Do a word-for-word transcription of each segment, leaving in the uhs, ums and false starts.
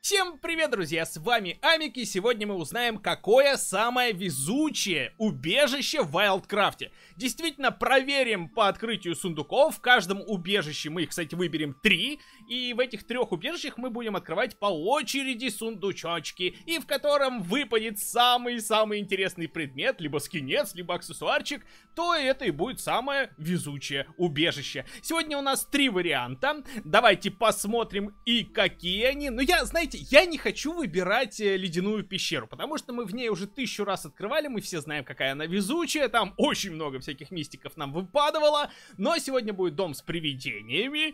Всем привет, друзья, с вами Амик, и сегодня мы узнаем, какое самое везучее убежище в Вайлдкрафте. Действительно, проверим по открытию сундуков. В каждом убежище мы их, кстати, выберем три, и в этих трех убежищах мы будем открывать по очереди сундучочки, и в котором выпадет самый-самый интересный предмет, либо скинец, либо аксессуарчик, то это и будет самое везучее убежище. Сегодня у нас три варианта, давайте посмотрим и какие они. Но я, знаете, я не хочу выбирать э, ледяную пещеру, потому что мы в ней уже тысячу раз открывали, мы все знаем, какая она везучая, там очень много всяких мистиков нам выпадывало, но сегодня будет дом с привидениями,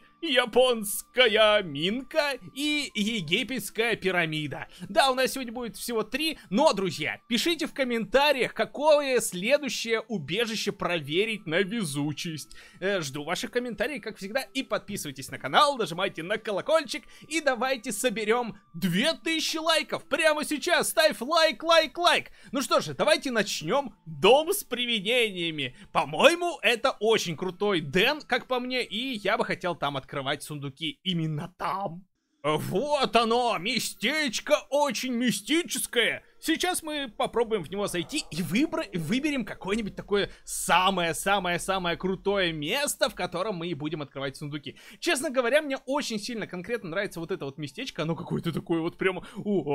японская минка и египетская пирамида. Да, у нас сегодня будет всего три, но, друзья, пишите в комментариях, какое следующее убежище проверить на везучесть. Э, жду ваших комментариев, как всегда, и подписывайтесь на канал, нажимайте на колокольчик, и давайте соберем две тысячи лайков прямо сейчас. Ставь лайк, лайк, лайк. Ну что же, давайте начнем. Дом с привидениями. По-моему, это очень крутой Дэн, как по мне, и я бы хотел там открывать сундуки именно там. Вот оно, местечко очень мистическое. Сейчас мы попробуем в него зайти и выбра выберем какое-нибудь такое самое-самое-самое крутое место, в котором мы и будем открывать сундуки. Честно говоря, мне очень сильно конкретно нравится вот это вот местечко. Оно какое-то такое вот прямо...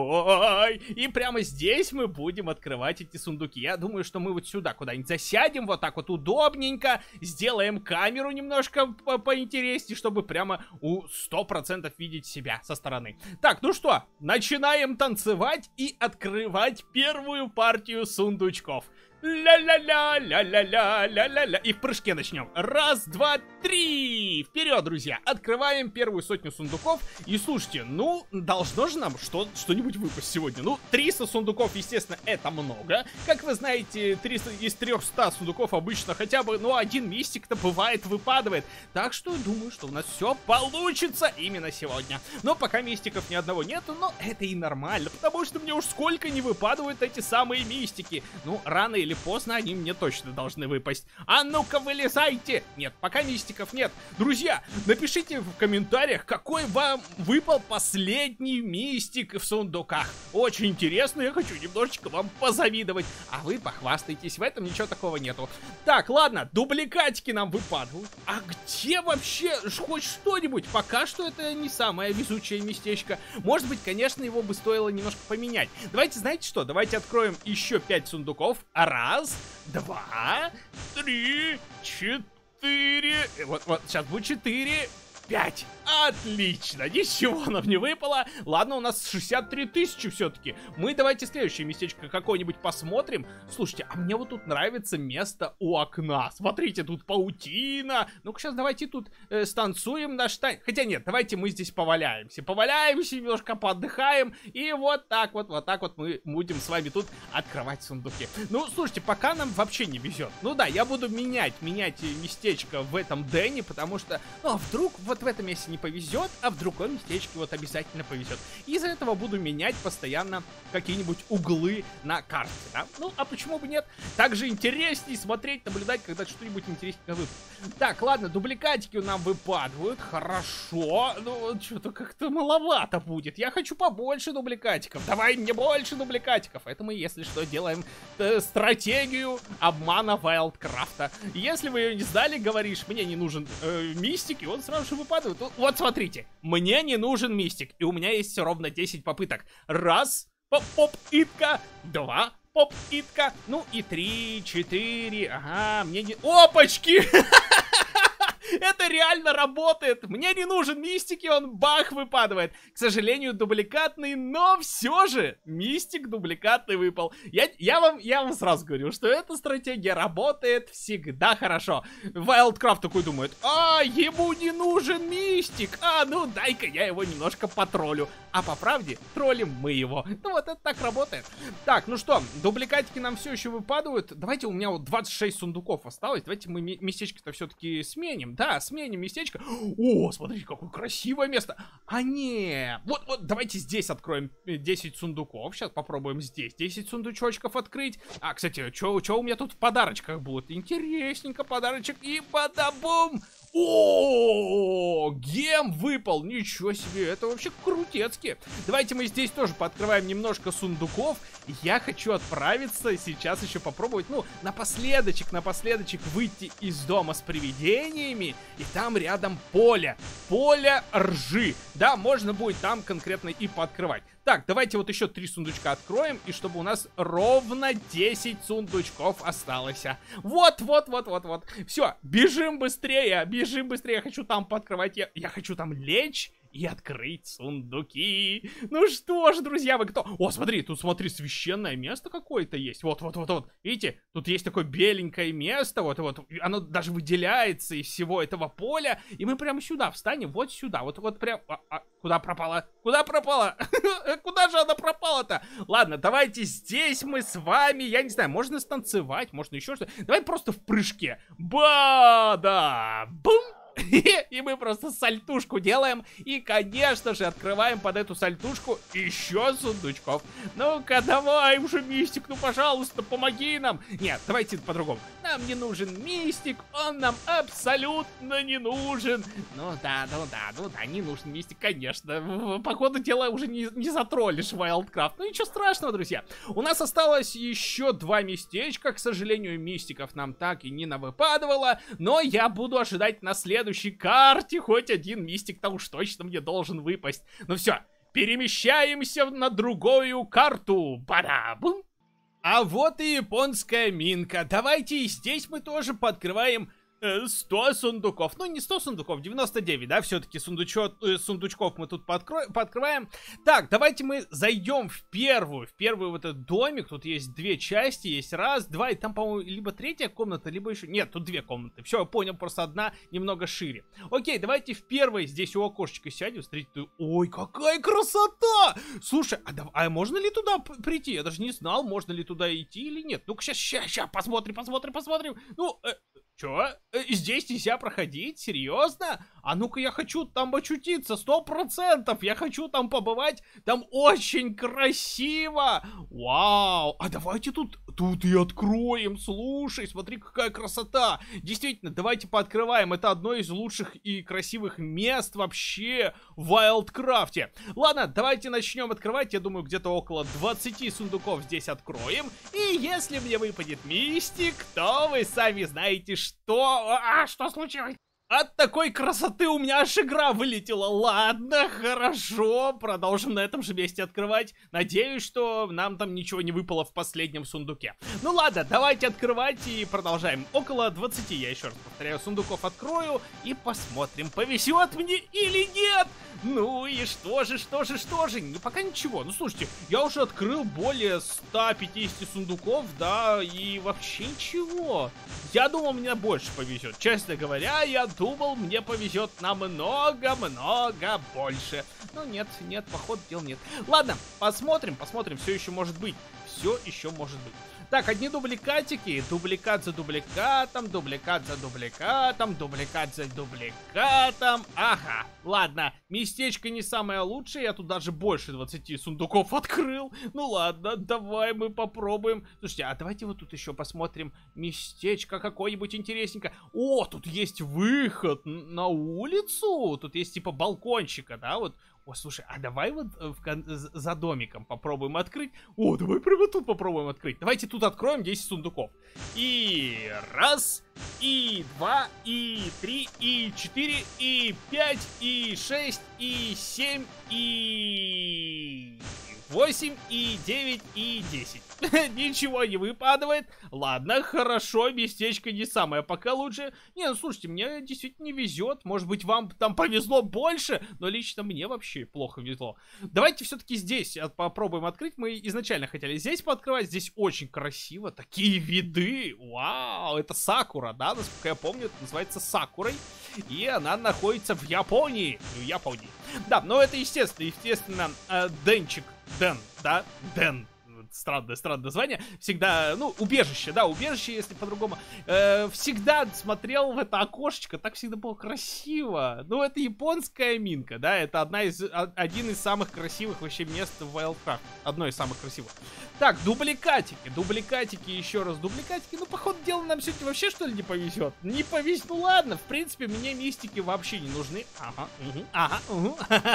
Ой! И прямо здесь мы будем открывать эти сундуки. Я думаю, что мы вот сюда куда-нибудь засядем, вот так вот удобненько, сделаем камеру немножко по поинтереснее, чтобы прямо у сто процентов видеть себя со стороны. Так, ну что, начинаем танцевать и открывать первую партию сундучков. Ля-ля-ля, ля-ля-ля, ля-ля-ля. И в прыжке начнем. Раз, два, три. Вперед, друзья. Открываем первую сотню сундуков. И слушайте, ну, должно же нам что- что-нибудь выпасть сегодня. Ну, триста сундуков, естественно, это много. Как вы знаете, триста из трёхсот сундуков обычно хотя бы, ну, один мистик-то бывает, выпадывает. Так что думаю, что у нас все получится именно сегодня. Но пока мистиков ни одного нету, но это и нормально. Потому что мне уж сколько не выпадают эти самые мистики. Ну, рано или Или поздно они мне точно должны выпасть. А ну-ка, вылезайте! Нет, пока мистиков нет. Друзья, напишите в комментариях, какой вам выпал последний мистик в сундуках. Очень интересно, я хочу немножечко вам позавидовать. А вы похвастайтесь, в этом ничего такого нету. Так, ладно, дубликатики нам выпадают. А где вообще хоть что-нибудь? Пока что это не самое везучее местечко. Может быть, конечно, его бы стоило немножко поменять. Давайте, знаете что? Давайте откроем еще пять сундуков. Раз, два, три, четыре. Вот, вот, сейчас будет четыре, пять. Отлично, ничего нам не выпало. Ладно, у нас шестьдесят три тысячи все-таки. Мы давайте следующее местечко какое-нибудь посмотрим. Слушайте, а мне вот тут нравится место у окна. Смотрите, тут паутина. Ну-ка, сейчас давайте тут э, станцуем наш танец. Хотя нет, давайте мы здесь поваляемся. Поваляемся, немножко поотдыхаем. И вот так вот, вот так вот мы будем с вами тут открывать сундуки. Ну, слушайте, пока нам вообще не везет. Ну да, я буду менять, менять местечко в этом Дэне, потому что, ну, а вдруг вот в этом месте не повезет, а в другом местечке вот обязательно повезет. Из-за этого буду менять постоянно какие-нибудь углы на карте, да? Ну, а почему бы нет? Также интереснее смотреть, наблюдать, когда что-нибудь интереснее выпадет. Так, ладно, дубликатики нам выпадают, хорошо. Ну, что-то как-то маловато будет. Я хочу побольше дубликатиков. Давай мне больше дубликатиков. Это мы, если что, делаем э, стратегию обмана Вайлдкрафта. Если вы ее не сдали, говоришь, мне не нужен э, мистик, и он сразу же выпадает. Вот смотрите, мне не нужен мистик, и у меня есть ровно десять попыток. Раз, поп-итка, два, поп-итка, ну и три, четыре, ага, мне не... Опачки! Это реально работает. Мне не нужен мистик, и он бах выпадывает. К сожалению, дубликатный, но все же мистик дубликатный выпал. Я, я, вам, я вам сразу говорю, что эта стратегия работает всегда хорошо. Вайлдкрафт такой думает: а, ему не нужен мистик. А, ну дай-ка я его немножко потроллю. А по правде, троллим мы его. Ну вот это так работает. Так, ну что, дубликатики нам все еще выпадают. Давайте, у меня вот двадцать шесть сундуков осталось. Давайте мы местечко-то все-таки сменим. Да, сменим местечко. О, смотрите, какое красивое место. А не, вот, вот, давайте здесь откроем десять сундуков. Сейчас попробуем здесь десять сундучочков открыть. А, кстати, что у меня тут в подарочках будет? Интересненько подарочек. И бадабум. О, гем выпал, ничего себе, это вообще крутецки. Давайте мы здесь тоже пооткрываем немножко сундуков. Я хочу отправиться сейчас еще попробовать, ну, напоследочек, напоследочек выйти из дома с привидениями. И там рядом поле, поле ржи. Да, можно будет там конкретно и пооткрывать. Так, давайте вот еще три сундучка откроем, и чтобы у нас ровно десять сундучков осталось. Вот, вот, вот, вот, вот. Все, бежим быстрее, бежим быстрее. Я хочу там пооткрывать, я, я хочу там лечь и открыть сундуки. Ну что ж, друзья, вы кто? О, смотри, тут, смотри, священное место какое-то есть. Вот, вот, вот, вот. Видите, тут есть такое беленькое место, вот, вот. Оно даже выделяется из всего этого поля. И мы прямо сюда встанем, вот сюда. Вот, вот прям... А, а, куда пропала? Куда пропала? Куда же она пропала-то? Ладно, давайте здесь мы с вами, я не знаю, можно станцевать, можно еще что-то. Давай просто в прыжке. Ба-да! Бум! И мы просто сальтушку делаем. И, конечно же, открываем под эту сальтушку еще сундучков. Ну-ка, давай уже, Мистик, ну, пожалуйста, помоги нам. Нет, давайте по-другому. Нам не нужен Мистик, он нам абсолютно не нужен. Ну да, ну да, ну да, не нужен Мистик, конечно. По ходу дела уже не, не затроллишь Wildcraft. Ну ничего страшного, друзья. У нас осталось еще два местечка. К сожалению, Мистиков нам так и не навыпадывало. Но я буду ожидать на следующей карте хоть один Мистик-то уж точно мне должен выпасть. Ну все, перемещаемся на другую карту. Бада-бум! А вот и японская минка. Давайте и здесь мы тоже пооткрываем э, сто сундуков. Ну, не сто сундуков, девяносто девять, да, все-таки сундучок, э, сундучков мы тут пооткро... пооткрываем. Так, давайте мы зайдем в первую, в первый вот этот домик. Тут есть две части, есть раз, два, и там, по-моему, либо третья комната, либо еще... Нет, тут две комнаты. Все, я понял, просто одна немного шире. Окей, давайте в первой здесь у окошечка сядем, смотрите. Ой, какая красота! Слушай, а, да, а можно ли туда прийти? Я даже не знал, можно ли туда идти или нет. Ну-ка, сейчас, сейчас, сейчас, посмотрим, посмотрим, посмотрим. Ну, э, чё? Э, здесь нельзя проходить? Серьезно? А ну-ка, я хочу там очутиться, сто процентов. Я хочу там побывать. Там очень красиво. Вау. А давайте тут, тут и откроем. Слушай, смотри, какая красота. Действительно, давайте пооткрываем. Это одно из лучших и красивых мест вообще в Wildcraft. Ладно, давайте начнем открывать. Я думаю, где-то около двадцати сундуков здесь откроем. И если мне выпадет Мистик, то вы сами знаете, что... А, что случилось? От такой красоты у меня аж игра вылетела. Ладно, хорошо, продолжим на этом же месте открывать. Надеюсь, что нам там ничего не выпало в последнем сундуке. Ну ладно, давайте открывать и продолжаем. Около двадцати, я еще раз повторяю, сундуков открою и посмотрим, повезет мне или нет. Ну и что же, что же, что же? Не, пока ничего. Ну слушайте, я уже открыл более ста пятидесяти сундуков, да, и вообще ничего. Я думал, мне больше повезет. Честно говоря, я думал, мне повезет намного-много больше. Но нет, нет, походу дел нет. Ладно, посмотрим, посмотрим, все еще может быть. Все еще может быть. Так, одни дубликатики, дубликат за дубликатом, дубликат за дубликатом, дубликат за дубликатом. Ага, ладно, местечко не самое лучшее, я тут даже больше двадцати сундуков открыл. Ну ладно, давай мы попробуем. Слушайте, а давайте вот тут еще посмотрим местечко какое-нибудь интересненькое. О, тут есть выход на улицу, тут есть типа балкончика, да, вот. О, слушай, а давай вот в кон... за домиком попробуем открыть. О, давай прямо тут попробуем открыть. Давайте тут откроем десять сундуков. И раз, и два, и три, и четыре, и пять, и шесть, и семь, и... восемь, и девять, и десять. Ничего не выпадает. Ладно, хорошо, местечко не самое пока лучше. Не, ну слушайте, мне действительно не везет. Может быть, вам там повезло больше, но лично мне вообще плохо везло. Давайте все-таки здесь попробуем открыть. Мы изначально хотели здесь пооткрывать. Здесь очень красиво. Такие виды. Вау, это Сакура, да? Насколько я помню, это называется Сакурой. И она находится в Японии. В Японии. Да, но это естественно, естественно, Денчик. Дэн, да? Дэн. странное, странное название. Всегда, ну, убежище, да, убежище, если по-другому. Э, всегда смотрел в это окошечко, так всегда было красиво. Ну, это японская минка, да, это одна из, один из самых красивых вообще мест в Wildcraft. Одно из самых красивых. Так, дубликатики, дубликатики, еще раз дубликатики. Ну, походу дела, нам сегодня вообще, что ли, не повезет? Не повезет, ну ладно, в принципе, мне мистики вообще не нужны. Ага, угу, ага, угу,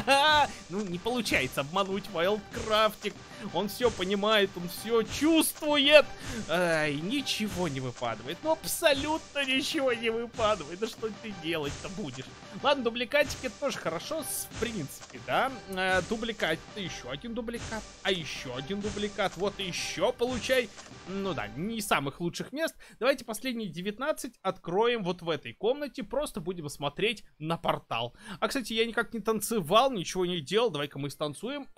ну, не получается обмануть Wildcraftик. Он все понимает, он все чувствует. Ай, ничего не выпадывает. Ну, абсолютно ничего не выпадывает. Да что ты делать-то будешь? Ладно, дубликатики это тоже хорошо, в принципе, да. Э, дубликат, это еще один дубликат. А еще один дубликат. Вот еще получай. Ну да, не из самых лучших мест. Давайте последние девятнадцать откроем вот в этой комнате. Просто будем смотреть на портал. А, кстати, я никак не танцевал, ничего не делал. Давай-ка мы станцуем.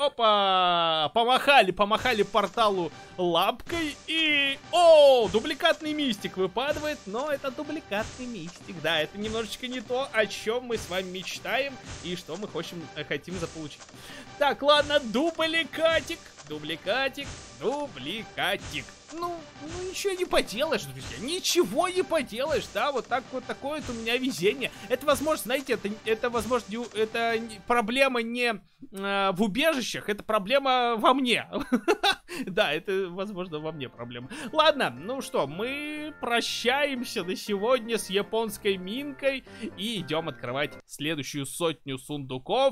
Опа! Помахали, помахали порталу лапкой. И... О, дубликатный мистик выпадывает. Но это дубликатный мистик. Да, это немножечко не то, о чем мы с вами мечтаем. И что мы хотим, хотим заполучить. Так, ладно, дубликатик. Дубликатик, дубликатик. Ну, ну, ничего не поделаешь, друзья. Ничего не поделаешь, да, вот так вот такое вот у меня везение. Это, возможно, знаете, это, это возможно, это проблема не э, в убежищах, это проблема во мне. Да, это, возможно, во мне проблема. Ладно, ну что, мы прощаемся на сегодня с японской минкой и идем открывать следующую сотню сундуков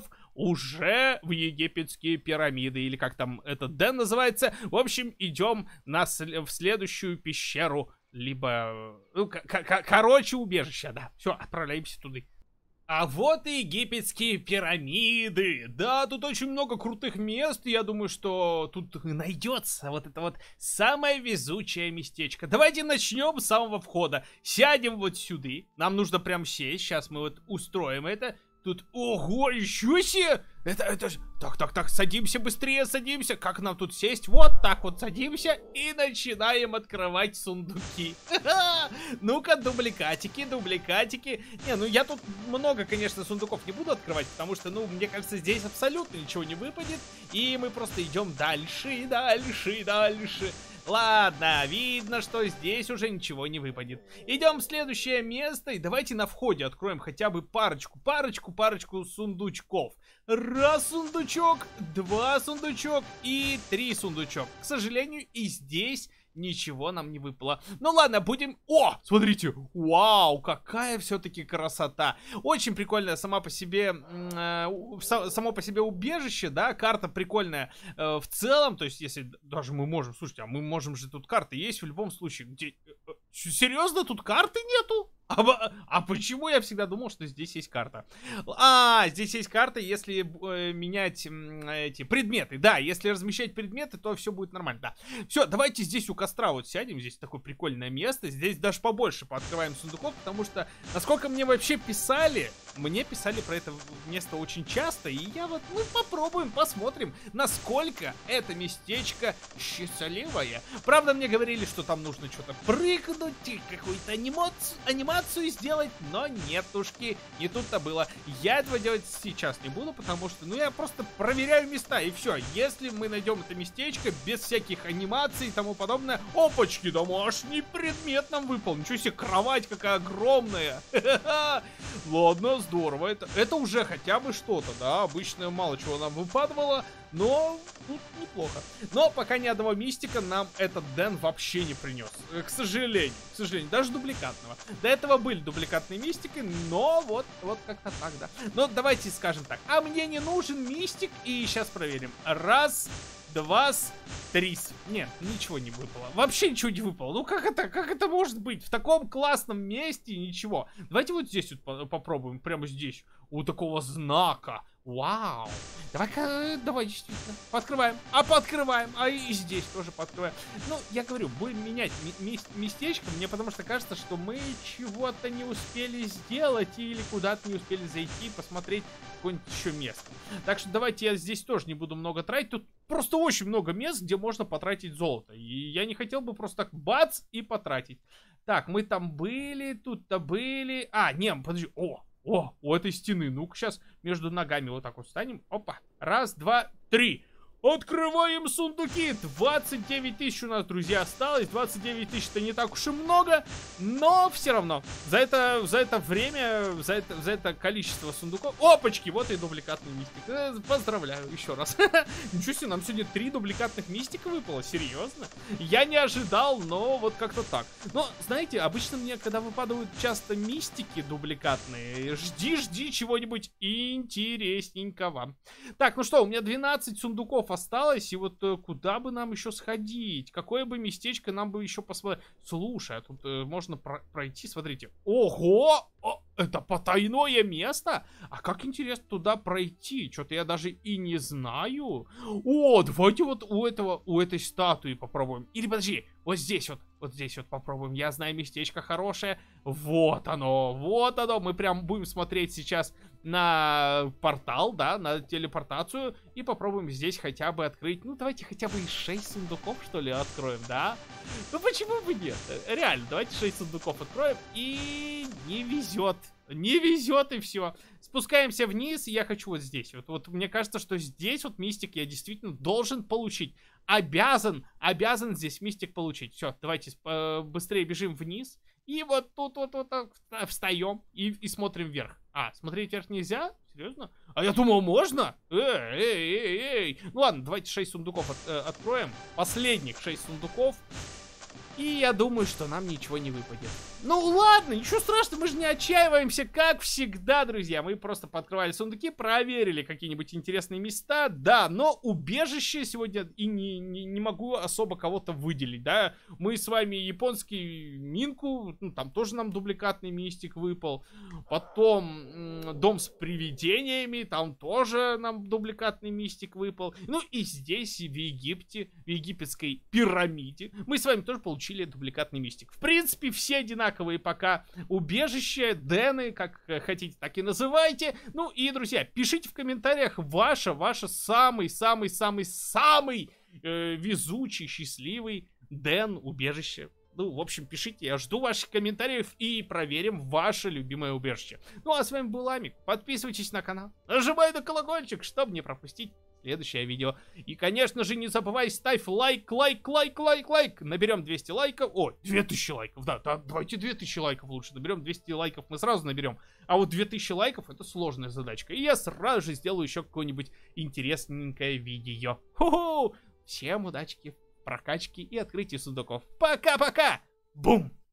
уже в египетские пирамиды, или как там этот Дэн называется. В общем, идем на в следующую пещеру, либо, ну, короче, убежище, да. Все, отправляемся туда. А вот и египетские пирамиды. Да, тут очень много крутых мест. Я думаю, что тут найдется вот это вот самое везучее местечко. Давайте начнем с самого входа. Сядем вот сюда. Нам нужно прям сесть. Сейчас мы вот устроим это. Тут, ого, еще себе! Это, это же... Так, так, так, садимся быстрее, садимся. Как нам тут сесть? Вот так вот садимся и начинаем открывать сундуки. Ну-ка, дубликатики, дубликатики. Не, ну я тут много, конечно, сундуков не буду открывать, потому что, ну, мне кажется, здесь абсолютно ничего не выпадет. И мы просто идем дальше, и дальше, и дальше. Ладно, видно, что здесь уже ничего не выпадет. Идем в следующее место, и давайте на входе откроем хотя бы парочку, парочку, парочку сундучков. Раз сундучок, два сундучок и три сундучок. К сожалению, и здесь ничего нам не выпало. Ну ладно, будем... О, смотрите, вау, какая все-таки красота. Очень прикольная сама по себе, э, само по себе убежище, да, карта прикольная э, в целом. То есть, если даже мы можем, слушайте, а мы можем же, тут карты есть в любом случае. Где... Серьезно, тут карты нету? А, а почему я всегда думал, что здесь есть карта? А, здесь есть карта, если э, менять э, эти предметы. Да, если размещать предметы, то все будет нормально, да. Все, давайте здесь у костра вот сядем. Здесь такое прикольное место. Здесь даже побольше пооткрываем сундуков, потому что, насколько мне вообще писали, мне писали про это место очень часто. И я вот, ну, попробуем, посмотрим, насколько это местечко счастливое. Правда, мне говорили, что там нужно что-то прыгнуть, какую-то анимацию, анимацию сделать, но нетушки, не тут-то было. Я этого делать сейчас не буду, потому что, ну, я просто проверяю места, и все. Если мы найдем это местечко без всяких анимаций и тому подобное, опачки, домашний предмет нам выпал. Ничего себе, кровать какая огромная. Ладно, здорово. Это, это уже хотя бы что-то, да. Обычно мало чего нам выпадывало, но тут неплохо. Но пока ни одного мистика нам этот Дэн вообще не принес. К сожалению, к сожалению, даже дубликатного. До этого были дубликатные мистики, но вот, вот как-то так, да. Но давайте скажем так. А мне не нужен мистик, и сейчас проверим. Раз, два, три. Нет, ничего не выпало. Вообще ничего не выпало. Ну как это, как это может быть? В таком классном месте ничего. Давайте вот здесь вот попробуем, прямо здесь. У такого знака. Вау. Давай-ка, давай, действительно. Подкрываем. А подкрываем. А и здесь тоже подкрываем. Ну, я говорю, будем менять местечко. Мне потому что кажется, что мы чего-то не успели сделать. Или куда-то не успели зайти, посмотреть какое-нибудь еще место. Так что давайте я здесь тоже не буду много тратить. Тут просто очень много мест, где можно потратить золото. И я не хотел бы просто так бац и потратить. Так, мы там были, тут-то были. А, не, подожди. О! О, у этой стены. Ну-ка, сейчас между ногами вот так вот встанем. Опа. Раз, два, три. Открываем сундуки. двадцать девять тысяч у нас, друзья, осталось. двадцать девять тысяч это не так уж и много, но все равно. За это, за это время, за это, за это количество сундуков... Опачки, вот и дубликатный мистик. Поздравляю еще раз. Ничего себе, нам сегодня три дубликатных мистика выпало. Серьезно? Я не ожидал, но вот как-то так. Но, знаете, обычно мне, когда выпадают часто мистики дубликатные, жди, жди чего-нибудь интересненького. Так, ну что, у меня двенадцать сундуков осталось, и вот э, куда бы нам еще сходить? Какое бы местечко нам бы еще посмотреть? Слушай, а тут э, можно про пройти, смотрите. Ого! О, это потайное место? А как интересно туда пройти? Что-то я даже и не знаю. О, давайте вот у этого, у этой статуи попробуем. Или подожди, вот здесь вот, вот здесь вот попробуем. Я знаю местечко хорошее. Вот оно, вот оно. Мы прям будем смотреть сейчас на портал, да, на телепортацию. И попробуем здесь хотя бы открыть. Ну, давайте хотя бы и шесть сундуков, что ли, откроем, да? Ну, почему бы нет? Реально, давайте шесть сундуков откроем. И не везет. Не везет, и все. Спускаемся вниз, и я хочу вот здесь. Вот, вот мне кажется, что здесь вот мистик я действительно должен получить. Обязан, обязан здесь мистик получить. Все, давайте э, быстрее бежим вниз. И вот тут вот, вот, вот встаем и, и смотрим вверх. А, смотреть вверх нельзя? Серьезно? А я думал, можно? Эй, эй, эй, эй. Ну ладно, давайте шесть сундуков от, э, откроем. Последних шесть сундуков. И я думаю, что нам ничего не выпадет. Ну ладно, ничего страшного, мы же не отчаиваемся, как всегда, друзья. Мы просто подкрывали сундуки, проверили какие-нибудь интересные места. Да, но убежище сегодня и не, не, не могу особо кого-то выделить, да. Мы с вами японский Минку, ну, там тоже нам дубликатный мистик выпал. Потом дом с привидениями, там тоже нам дубликатный мистик выпал. Ну и здесь, в Египте, в египетской пирамиде, мы с вами тоже получили дубликатный мистик. В принципе, все одинаковые пока убежища, дены, как хотите, так и называйте. Ну и, друзья, пишите в комментариях ваше, ваше самый-самый-самый-самый э, везучий, счастливый ден, убежище. Ну, в общем, пишите, я жду ваших комментариев и проверим ваше любимое убежище. Ну, а с вами был Амик. Подписывайтесь на канал, нажимай на колокольчик, чтобы не пропустить следующее видео. И, конечно же, не забывай, ставь лайк, лайк, лайк, лайк, лайк. Наберем двести лайков. О, две тысячи лайков, да, да, давайте две тысячи лайков лучше. Наберем двести лайков, мы сразу наберем. А вот две тысячи лайков это сложная задачка. И я сразу же сделаю еще какое-нибудь интересненькое видео. Ху-ху! Всем удачки, прокачки и открытия сундуков. Пока-пока! Бум!